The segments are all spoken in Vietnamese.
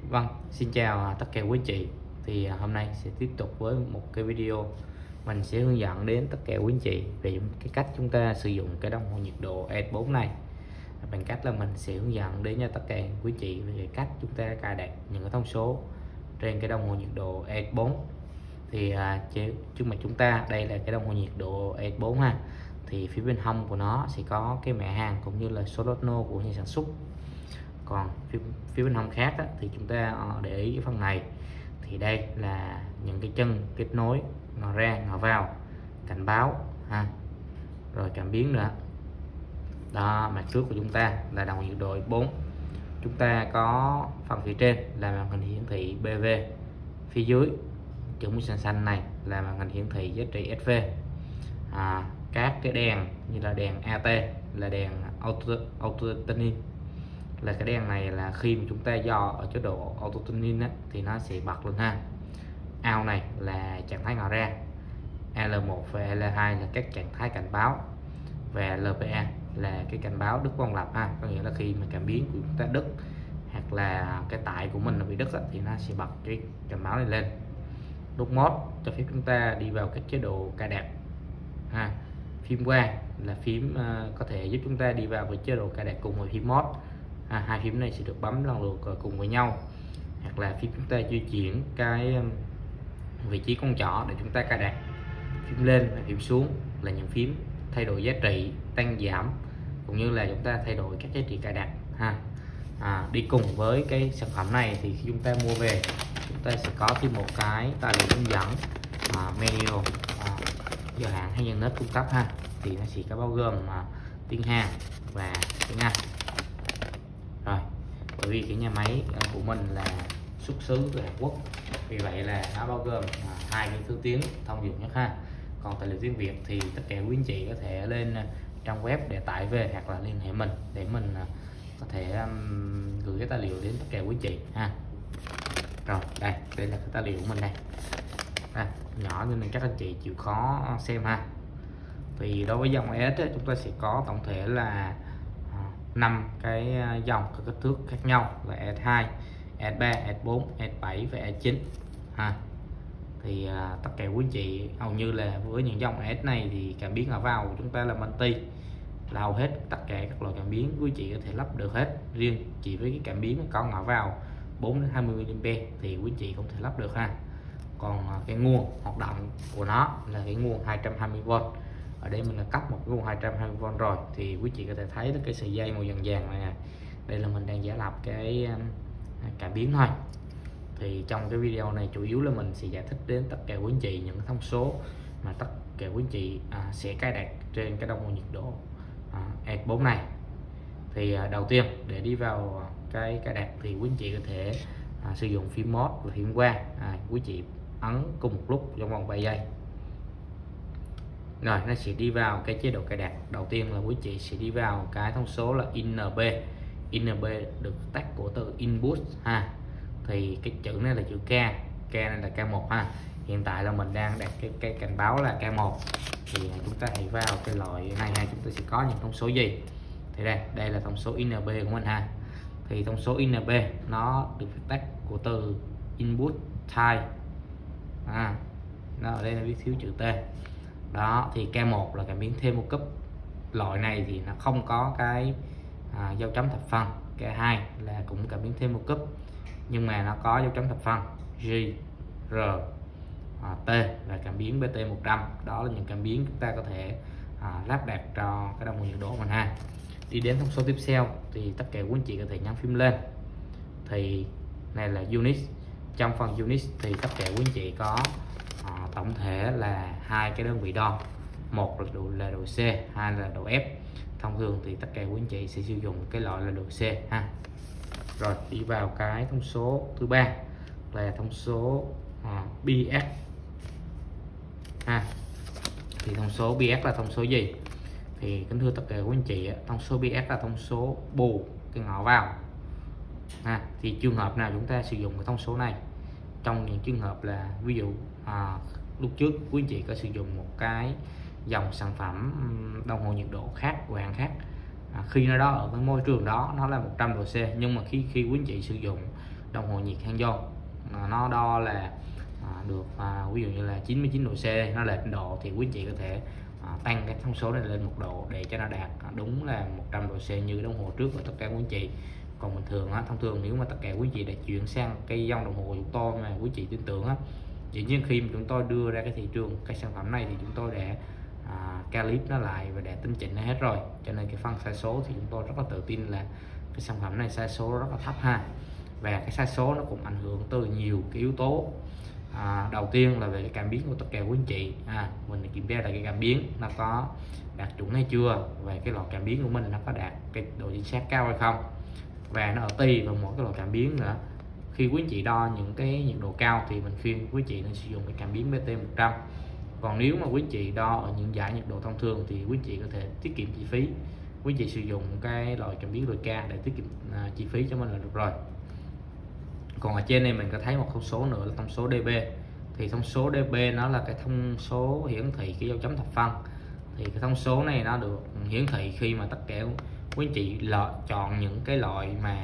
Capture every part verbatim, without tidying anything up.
Vâng, xin chào tất cả quý anh chị. Thì hôm nay sẽ tiếp tục với một cái video mình sẽ hướng dẫn đến tất cả quý anh chị về cái cách chúng ta sử dụng cái đồng hồ nhiệt độ E S bốn này, bằng cách là mình sẽ hướng dẫn đến cho tất cả quý anh chị về cách chúng ta cài đặt những cái thông số trên cái đồng hồ nhiệt độ E S bốn. Thì à, trước mặt chúng ta đây là cái đồng hồ nhiệt độ E S bốn ha. Thì phía bên hông của nó sẽ có cái mã hàng cũng như là số lốt nô của nhà sản xuất. Còn phía, phía bên hông khác á, thì chúng ta để ý cái phần này thì đây là những cái chân kết nối ngò ra ngò vào, cảnh báo ha, rồi cảm biến nữa. Đó, mặt trước của chúng ta là đồng hồ nhiệt độ E S bốn. Chúng ta có phần phía trên là màn hình hiển thị B V, phía dưới chữ màu xanh xanh này là màn hình hiển thị giá trị S V. À, các cái đèn như là đèn A T là đèn auto auto tuning, là cái đèn này là khi mà chúng ta dò ở chế độ auto tuning á, thì nó sẽ bật lên ha. Out này là trạng thái ngò ra, L một và L hai là các trạng thái cảnh báo, và L P A là cái cảnh báo đứt quang lập ha, có nghĩa là khi mà cảm biến của chúng ta đứt hoặc là cái tải của mình nó bị đứt á, thì nó sẽ bật cái cảnh báo này lên. Nút mode cho phép chúng ta đi vào các chế độ cài đặt ha. Phím qua là phím uh, có thể giúp chúng ta đi vào với chế độ cài đặt cùng với phím mode. À, hai phím này sẽ được bấm lần lượt cùng với nhau, hoặc là phím chúng ta di chuyển cái vị trí con trỏ để chúng ta cài đặt. Phím lên và phím xuống là những phím thay đổi giá trị tăng giảm, cũng như là chúng ta thay đổi các giá trị cài đặt ha. À, đi cùng với cái sản phẩm này thì khi chúng ta mua về, chúng ta sẽ có thêm một cái tài liệu hướng dẫn à, manual à, do hãng hay nhân cung cấp ha. Thì nó sẽ có bao gồm à, tiếng Hàn và tiếng Anh. Rồi, bởi vì cái nhà máy của mình là xuất xứ từ Hàn Quốc, vì vậy là nó bao gồm à, hai cái thứ tiếng thông dụng nhất ha. Còn tài liệu tiếng Việt thì tất cả quý anh chị có thể lên trang web để tải về, hoặc là liên hệ mình để mình à, có thể um, gửi cái tài liệu đến tất cả quý anh chị ha. Rồi, đây đây là cái tài liệu của mình đây. À, nhỏ nên các anh chị chịu khó xem ha. Thì đối với dòng E S ấy, chúng ta sẽ có tổng thể là năm cái dòng các kích thước khác nhau là E S hai, E S ba, E S bốn, E S bảy và E S chín ha. Thì à, tất cả quý anh chị hầu như là với những dòng E S này thì cảm biến ở vào của chúng ta là multi, là hầu hết tất cả các loại cảm biến quý chị có thể lắp được hết. Riêng chỉ với cái cảm biến có ngõ vào bốn đến hai mươi mi li am thì quý chị không thể lắp được ha. Còn cái nguồn hoạt động của nó là cái nguồn hai trăm hai mươi vôn. Ở đây mình đã cấp một cái nguồn hai trăm hai mươi vôn rồi, thì quý chị có thể thấy được cái sợi dây màu vàng vàng này. Đây là mình đang giả lập cái cảm biến thôi. Thì trong cái video này chủ yếu là mình sẽ giải thích đến tất cả quý anh chị những thông số mà tất cả quý anh chị à, sẽ cài đặt trên cái đồng hồ nhiệt độ à, E S bốn này. Thì à, đầu tiên để đi vào cái cài đặt thì quý anh chị có thể à, sử dụng phím mode và phím qua. À, quý chị ấn cùng một lúc trong vòng vài giây, rồi nó sẽ đi vào cái chế độ cài đặt. Đầu tiên là quý chị sẽ đi vào cái thông số là I N B. I N B được tắt của từ input ha. Thì cái chữ này là chữ K, K này là K một ha. Hiện tại là mình đang đặt cái, cái cảnh báo là K một. Thì chúng ta hãy vào cái loại này ha, chúng ta sẽ có những thông số gì. Thì đây, đây là thông số I N B của mình ha. Thì thông số I N B nó được tắt của từ input type. À, nó ở đây là viết thiếu chữ T. Đó, thì K một là cảm biến thêm một cấp. Loại này thì nó không có cái à, dấu chấm thập phân. K hai là cũng cảm biến thêm một cấp, nhưng mà nó có dấu chấm thập phân G, R, à, T và cảm biến B T một trăm. Đó là những cảm biến chúng ta có thể à, lắp đặt cho cái đồng hồ nhiệt độ của mình ha. Đi đến thông số tiếp theo thì tất cả quý anh chị có thể nhấn phím lên. Thì này là unit. Trong phần unit thì tất cả quý anh chị có à, tổng thể là hai cái đơn vị đo, một là độ là độ C, hai là độ F. Thông thường thì tất cả quý anh chị sẽ sử dụng cái loại là độ C ha. Rồi đi vào cái thông số thứ ba là thông số à, B S ha. Thì thông số B S là thông số gì? Thì kính thưa tất cả quý anh chị, thông số B S là thông số bù cái ngõ vào ha. Thì trường hợp nào chúng ta sử dụng cái thông số này? Trong những trường hợp là ví dụ à, lúc trước quý anh chị có sử dụng một cái dòng sản phẩm đồng hồ nhiệt độ khác của hãng khác, à, khi nó đó ở cái môi trường đó nó là một trăm độ C, nhưng mà khi khi quý anh chị sử dụng đồng hồ nhiệt hands-on, à, nó đo là à, được à, ví dụ như là chín mươi chín độ C, nó lệch độ thì quý anh chị có thể à, tăng cái thông số này lên một độ để cho nó đạt đúng là một trăm độ C như đồng hồ trước của tất cả quý anh chị. Còn bình thường á, thông thường nếu mà tất cả quý anh chị đã chuyển sang cái dòng đồng hồ của chúng tôi mà quý anh chị tin tưởng á, dĩ nhiên khi mà chúng tôi đưa ra cái thị trường cái sản phẩm này thì chúng tôi đã à, calip nó lại và đã tinh chỉnh nó hết rồi, cho nên cái phần sai số thì chúng tôi rất là tự tin là cái sản phẩm này sai số rất là thấp ha. Và cái sai số nó cũng ảnh hưởng từ nhiều cái yếu tố. À, đầu tiên là về cái cảm biến của tất cả quý anh chị, à, mình kiểm tra là cái cảm biến nó có đạt chuẩn hay chưa, và cái loại cảm biến của mình nó có đạt cái độ chính xác cao hay không, và nó ở tùy vào mỗi cái loại cảm biến nữa. Khi quý anh chị đo những cái nhiệt độ cao thì mình khuyên quý anh chị nên sử dụng cái cảm biến B T một trăm. Còn nếu mà quý anh chị đo ở những giải nhiệt độ thông thường thì quý anh chị có thể tiết kiệm chi phí, quý anh chị sử dụng cái loại cảm biến K để tiết kiệm à, chi phí cho mình là được rồi. Còn ở trên này mình có thấy một thông số nữa là thông số D B. Thì thông số D B nó là cái thông số hiển thị cái dấu chấm thập phân. Thì cái thông số này nó được hiển thị khi mà tất cả quý anh chị lựa chọn những cái loại mà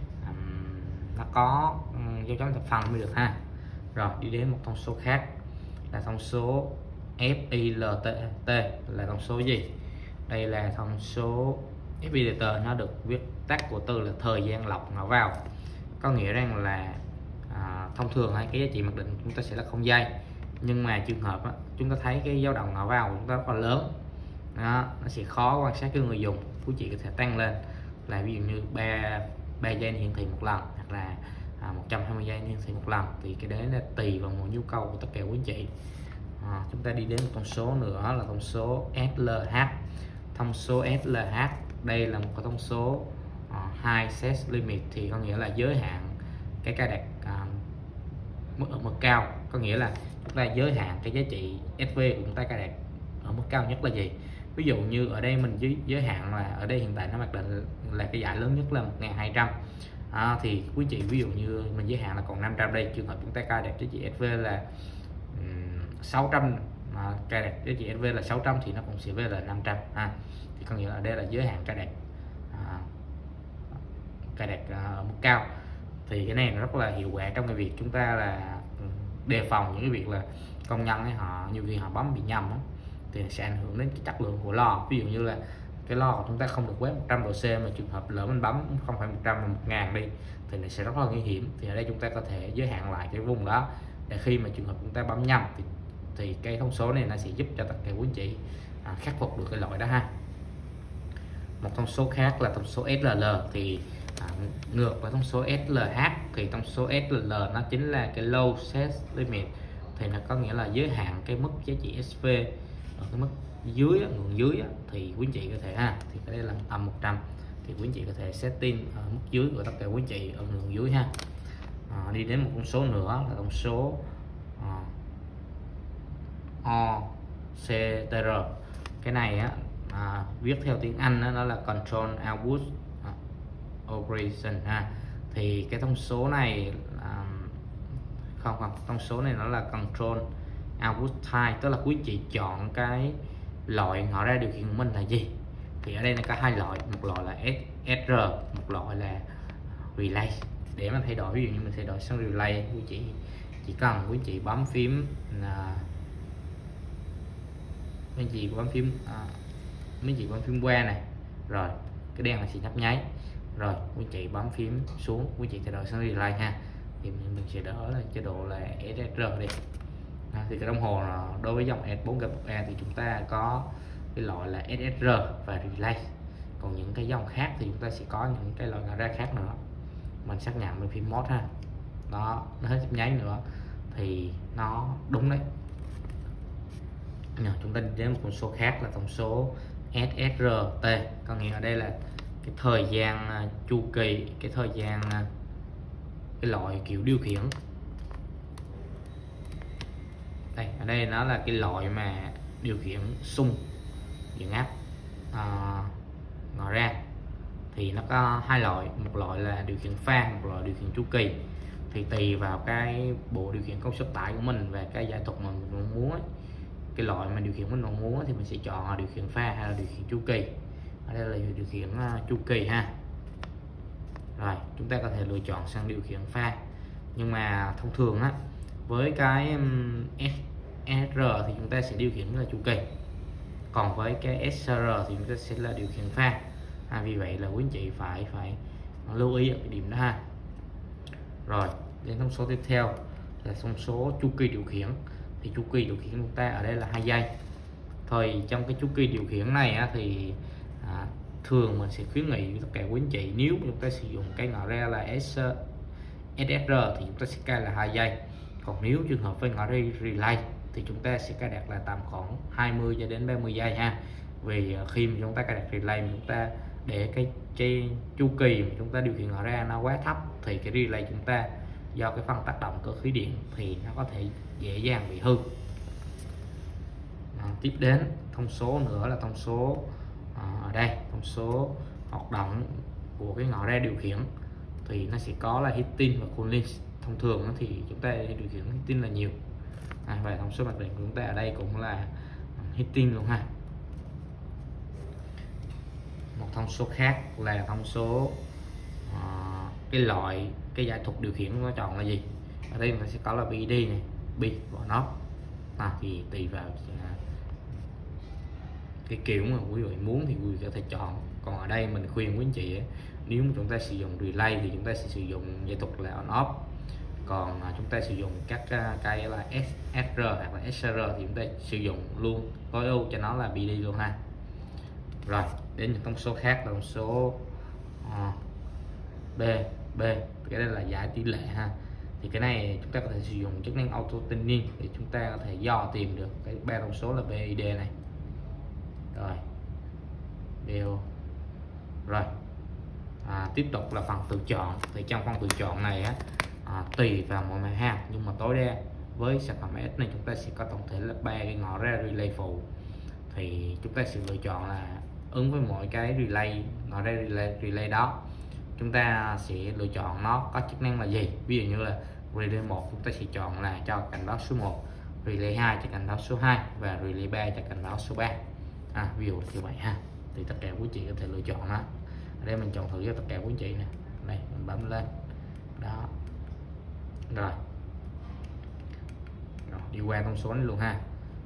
um, nó có um, dấu chấm thập phân mới được ha. Rồi đi đến một thông số khác là thông số F I L T là thông số gì? Đây là thông số F I L T, nó được viết tắt của từ là thời gian lọc ngã vào, có nghĩa rằng là à, thông thường hay cái giá trị mặc định chúng ta sẽ là không giây, nhưng mà trường hợp á, chúng ta thấy cái dao động ngã vào chúng ta rất là lớn đó, nó sẽ khó quan sát cho người dùng. Quý chị có thể tăng lên là ví dụ như ba ba giây hiển thị một lần, hoặc là à, một trăm hai mươi giây hiển thị một lần, thì cái đấy là tùy vào một nhu cầu của tất cả quý anh chị. À, chúng ta đi đến một thông số nữa là thông số S L H. Thông số S L H đây là một cái thông số uh, high set limit, thì có nghĩa là giới hạn cái cài đặt uh, mức ở mức cao, có nghĩa là chúng ta giới hạn cái giá trị S V của chúng ta cài đặt ở mức cao nhất là gì. Ví dụ như ở đây mình giới, giới hạn là ở đây hiện tại nó mặc định là cái giải lớn nhất là một nghìn hai trăm, à, thì quý chị ví dụ như mình giới hạn là còn năm trăm đây, trường hợp chúng ta cài đặt giá trị S V là um, sáu trăm, mà cài đặt giá trị S V là sáu trăm thì nó cũng sẽ về là năm trăm ha. Thì có nghĩa là ở đây là giới hạn cài đặt à, cài đặt ở mức cao. Thì cái này nó rất là hiệu quả trong cái việc chúng ta là đề phòng những cái việc là công nhân ấy, họ nhiều khi họ bấm bị nhầm đó, thì sẽ ảnh hưởng đến cái chất lượng của lò. Ví dụ như là cái lò của chúng ta không được quét một trăm độ C, mà trường hợp lỡ mình bấm không phải một trăm mà một ngàn đi thì nó sẽ rất là nguy hiểm. Thì ở đây chúng ta có thể giới hạn lại cái vùng đó để khi mà trường hợp chúng ta bấm nhầm thì, thì cái thông số này nó sẽ giúp cho tất cả quý anh chị à, khắc phục được cái lỗi đó ha. Một thông số khác là thông số S L L, thì à, ngược với thông số S L H thì thông số S L L nó chính là cái low set limit, thì nó có nghĩa là giới hạn cái mức giá trị S V ở cái mức dưới, ngưỡng dưới thì quý anh chị có thể ha, thì cái đây là âm một trăm, thì quý anh chị có thể setting ở mức dưới của tất cả quý anh chị ở ngưỡng dưới ha. À, đi đến một con số nữa là thông số à, O C T R. Cái này á, à, viết theo tiếng Anh đó, nó là Control Output Operation ha. Thì cái thông số này à, không không thông số này nó là Control Output Type, tức là quý chị chọn cái loại họ ra điều khiển của mình là gì. Thì ở đây nó có hai loại, một loại là S R, một loại là Relay. Để mà thay đổi, ví dụ như mình thay đổi sang Relay, quý chị chỉ cần quý chị bấm phím là mấy chị bấm phím à, mấy chị bấm phím qua này, rồi cái đèn là sẽ nhấp nháy, rồi quý chị bấm phím xuống, quý chị thay đổi sang Relay ha, thì mình, mình sẽ đỡ là chế độ là S R đi. À, thì cái đồng hồ đối với dòng S bốn G một E thì chúng ta có cái loại là S R và Relay. Còn những cái dòng khác thì chúng ta sẽ có những cái loại ra khác nữa, mình xác nhận bên phím mode ha, đó nó hết nhấp nháy nữa thì nó đúng đấy. Nào, chúng ta đến một con số khác là thông số S S R T, có nghĩa ở đây là cái thời gian chu kỳ, cái thời gian cái loại kiểu điều khiển. Đây, ở đây nó là cái loại mà điều khiển xung điện áp à, ngõ ra, thì nó có hai loại, một loại là điều khiển pha, một loại điều khiển chu kỳ. Thì tùy vào cái bộ điều khiển công suất tải của mình và cái giải thuật mà mình muốn ấy, cái loại mà điều khiển mình mong muốn thì mình sẽ chọn là điều khiển pha hay là điều khiển chu kỳ. Ở đây là điều khiển uh, chu kỳ ha. Rồi chúng ta có thể lựa chọn sang điều khiển pha, nhưng mà thông thường á với cái ét ét rờ thì chúng ta sẽ điều khiển là chu kỳ, còn với cái ét rờ thì chúng ta sẽ là điều khiển pha. À, vì vậy là quý anh chị phải phải lưu ý ở cái điểm đó ha. Rồi đến thông số tiếp theo là thông số chu kỳ điều khiển. Thì chu kỳ điều khiển chúng ta ở đây là hai giây. Thôi trong cái chu kỳ điều khiển này á, thì à, thường mình sẽ khuyến nghị tất cả quý anh chị nếu chúng ta sử dụng cái ngõ ra là S, ét ét rờ thì chúng ta sẽ cài là hai giây. Còn nếu trường hợp với ngõ ra relay thì chúng ta sẽ cài đặt là tầm khoảng hai mươi cho đến ba mươi giây ha. Vì khi mà chúng ta cài đặt relay chúng ta để cái, cái chu kỳ mà chúng ta điều khiển ngõ ra nó quá thấp thì cái relay chúng ta do cái phần tác động cơ khí điện thì nó có thể dễ dàng bị hư. À, tiếp đến thông số nữa là thông số à, ở đây thông số hoạt động của cái ngõ ra điều khiển thì nó sẽ có là heating và cooling. Thông thường thì chúng ta điều khiển heating là nhiều. À, và thông số mặc định của chúng ta ở đây cũng là heating luôn ha. Một thông số khác là thông số uh, cái loại cái giải thuật điều khiển nó chọn là gì. Ở đây mình sẽ có là bê đê này, B và nó à, thì tùy vào cái kiểu mà quý vị muốn thì quý vị có thể chọn. Còn ở đây mình khuyên quý anh chị ấy, nếu mà chúng ta sử dụng relay thì chúng ta sẽ sử dụng giải thuật là on off. Còn à, chúng ta sử dụng các uh, cái là ét ét rờ hoặc là ét rờ thì chúng ta sử dụng luôn tối ưu cho nó là bê đê luôn ha. Rồi đến những thông số khác là thông số uh, B B cái đây là giải tỷ lệ ha. Thì cái này chúng ta có thể sử dụng chức năng auto tuning để chúng ta có thể dò tìm được cái ba thông số là B, I, D này. Rồi đều rồi à, tiếp tục là phần tự chọn. Thì trong phần tự chọn này á, à, tùy vào mọi mặt hàng nhưng mà tối đa với sản phẩm S này chúng ta sẽ có tổng thể là ba cái ngõ ra relay phụ. Thì chúng ta sẽ lựa chọn là ứng với mỗi cái relay ngõ ra relay, relay đó chúng ta sẽ lựa chọn nó có chức năng là gì. Ví dụ như là relay một chúng ta sẽ chọn là cho cảnh báo số một, relay hai cho cảnh báo số hai và relay ba cho cảnh báo số ba. À, ví dụ như vậy ha. Thì tất cả quý chị có thể lựa chọn nó. Ở đây mình chọn thử cho tất cả quý chị nè. Đây mình bấm lên đó. Rồi Rồi đi qua thông số này luôn ha.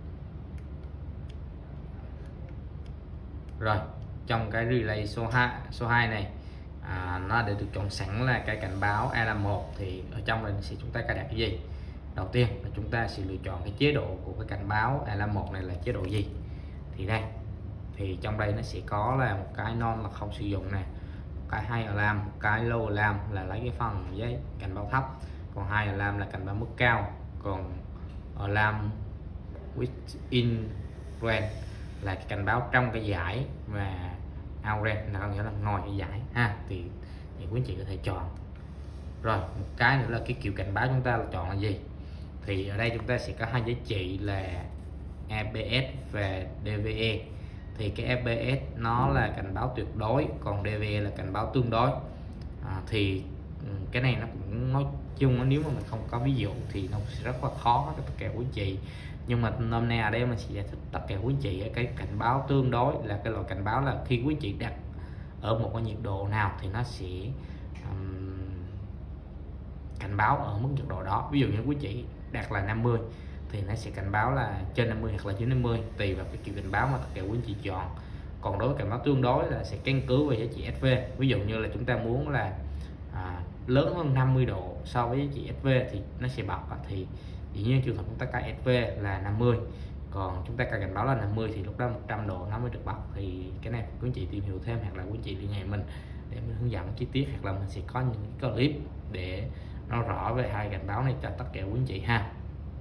Rồi trong cái relay số hai số hai này à, nó để được chọn sẵn là cái cảnh báo a lờ một. Thì ở trong này sẽ chúng ta cài đặt cái gì? Đầu tiên là chúng ta sẽ lựa chọn cái chế độ của cái cảnh báo a lờ một này là chế độ gì. Thì đây thì trong đây nó sẽ có là một cái non là không sử dụng nè, cái hai alarm, một cái low alarm là lấy cái phần giấy cảnh báo thấp, còn hai alarm là cảnh báo mức cao, còn alarm within range là cảnh báo trong cái giải và out range là có nghĩa là ngoài cái giải ha. Thì, thì quý anh chị có thể chọn. Rồi một cái nữa là cái kiểu cảnh báo chúng ta là chọn là gì. Thì ở đây chúng ta sẽ có hai giá trị là a bê ét và đê vê e. Thì cái a bê ét nó là cảnh báo tuyệt đối, còn đê vê e là cảnh báo tương đối. À, thì cái này nó cũng nói chung nếu mà mình không có ví dụ thì nó sẽ rất là khó cho tất cả quý chị. Nhưng mà hôm nay ở đây mình sẽ giải thích tất cả quý chị cái cảnh báo tương đối là cái loại cảnh báo là khi quý chị đặt ở một cái nhiệt độ nào thì nó sẽ um, cảnh báo ở mức nhiệt độ đó. Ví dụ như quý chị đặt là năm mươi thì nó sẽ cảnh báo là trên năm mươi hoặc là dưới năm mươi, tùy vào cái kiểu cảnh báo mà tất cả quý chị chọn. Còn đối với cảnh báo tương đối là sẽ căn cứ về giá trị ét vê. Ví dụ như là chúng ta muốn là à, lớn hơn năm mươi độ so với giá trị ét vê thì nó sẽ bật. Thì dĩ nhiên trường hợp chúng ta cài ét vê là năm mươi, còn chúng ta cài cảnh báo là năm mươi thì lúc đó một trăm độ nó mới được bật. Thì cái này quý chị tìm hiểu thêm hoặc là quý chị liên hệ mình để mình hướng dẫn chi tiết, hoặc là mình sẽ có những clip để nó rõ về hai cảnh báo này cho tất cả quý chị ha.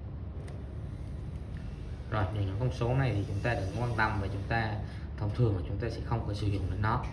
Rồi những thông số này thì chúng ta đừng quan tâm, và chúng ta thông thường là chúng ta sẽ không có sử dụng đến nó.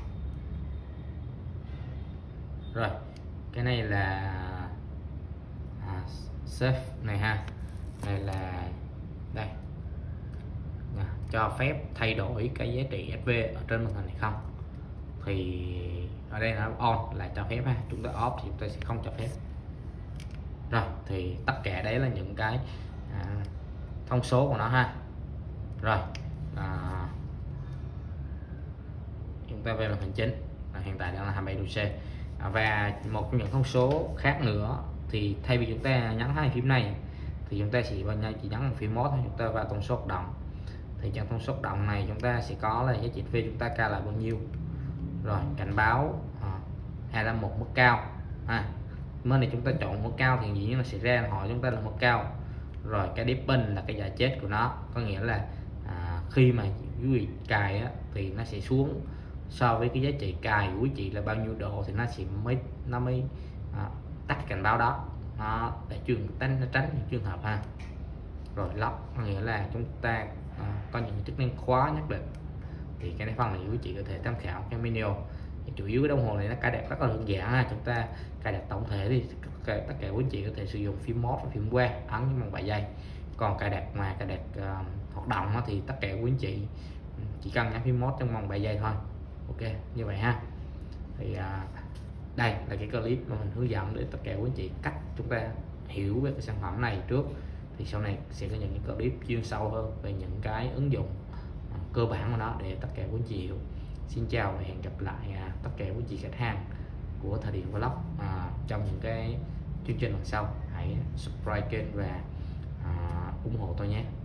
Rồi cái này là à, safe này ha. Này là đây à, cho phép thay đổi cái giá trị ét vê ở trên màn hình này không. Thì ở đây nó on là cho phép ha, chúng ta off thì chúng ta sẽ không cho phép. Rồi thì tất cả đấy là những cái à, thông số của nó ha. Rồi à, chúng ta về màn hình chính là hiện tại đang là hai mươi bảy độ C. À, và một trong những thông số khác nữa thì thay vì chúng ta nhấn hai phím này thì chúng ta chỉ chỉ nhấn một phím mode thôi, chúng ta vào thông số hoạt động. Thì trong thông số hoạt động này chúng ta sẽ có là giá trị V chúng ta ca là bao nhiêu, rồi cảnh báo à, hay là một mức cao. À, bên này chúng ta chọn mức cao thì dĩ nhiên là sẽ ra hỏi chúng ta là mức cao. Rồi cái deepen là cái giá chết của nó, có nghĩa là à, khi mà quý vị cài á, thì nó sẽ xuống so với cái giá trị cài của quý chị là bao nhiêu độ thì nó sẽ mới nó mới à, tắt cảnh báo đó, nó để trường tránh nó tránh những trường hợp ha. Rồi lock có nghĩa là chúng ta à, có những chức năng khóa nhất định, thì cái này phần này quý chị có thể tham khảo cái video. Chủ yếu cái đồng hồ này nó cài đặt rất là đơn giản ha, chúng ta cài đặt tổng thể thì tất cả quý chị có thể sử dụng phím mode và phím que ấn với bằng vài giây. Còn cài đặt mà cài đặt uh, hoạt động thì tất cả quý chị chỉ cần nhấn phím mode trong vòng vài giây thôi. Ok như vậy ha. Thì uh, đây là cái clip mà mình hướng dẫn để tất cả quý chị cách chúng ta hiểu về cái sản phẩm này trước, thì sau này sẽ có những cái clip chuyên sâu hơn về những cái ứng dụng uh, cơ bản của nó để tất cả quý chị hiểu. Xin chào và hẹn gặp lại uh, tất cả quý chị khách hàng của Thời Điện Vlog uh, trong những cái chương trình lần sau. Hãy subscribe kênh và uh, ủng hộ tôi nhé.